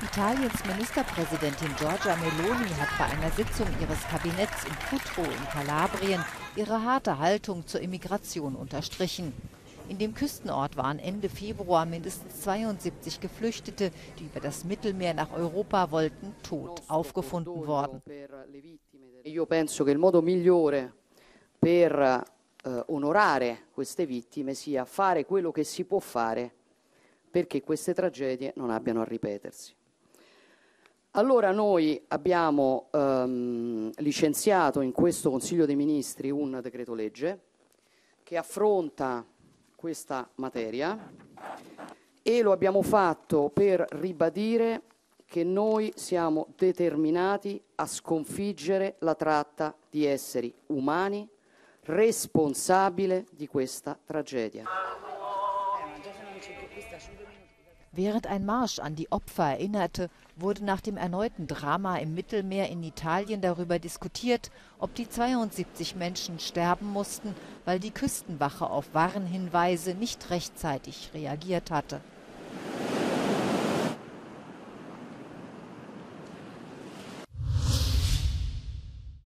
Italiens Ministerpräsidentin Giorgia Meloni hat bei einer Sitzung ihres Kabinetts in Cutro in Kalabrien ihre harte Haltung zur Immigration unterstrichen. In dem Küstenort waren Ende Februar mindestens 72 Geflüchtete, die über das Mittelmeer nach Europa wollten, tot aufgefunden worden. Io penso che il modo migliore per onorare queste vittime sia fare quello che si può fare perché queste tragedie non abbiano a ripetersi. Allora noi abbiamo licenziato in questo Consiglio dei Ministri un decreto legge che affronta questa materia e lo abbiamo fatto per ribadire che noi siamo determinati a sconfiggere la tratta di esseri umani responsabile di questa tragedia. Während ein Marsch an die Opfer erinnerte, wurde nach dem erneuten Drama im Mittelmeer in Italien darüber diskutiert, ob die 72 Menschen sterben mussten, weil die Küstenwache auf Warnhinweise nicht rechtzeitig reagiert hatte.